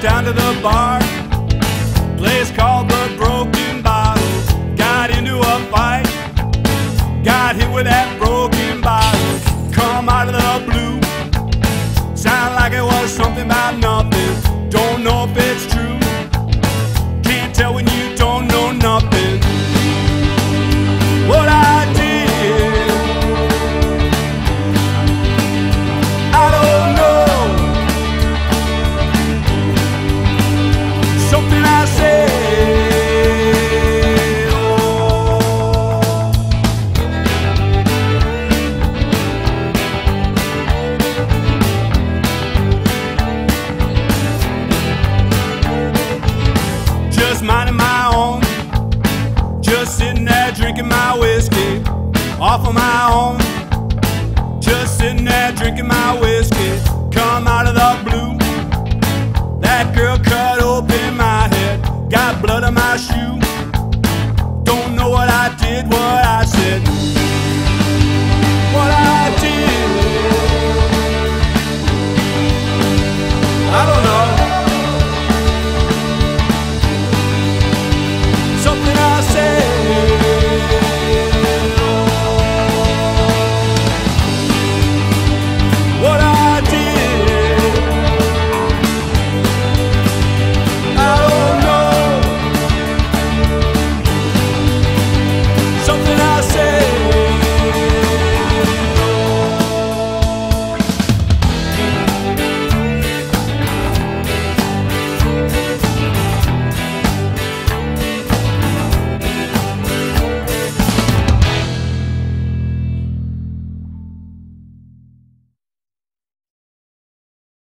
down to the bar, place called the Broken Bottle. Got into a fight, got hit with that broken bottle. Come out of the blue, sound like it was something about nothing. Don't know if it's true, can't tell when you don't know nothing. What I did, I don't know. Something I said, just minding my own, just sitting there drinking my whiskey, off on my own, just sitting there drinking my whiskey. Come out of the blue, that girl cut open my head, got blood on my shoe. Don't know what I did, what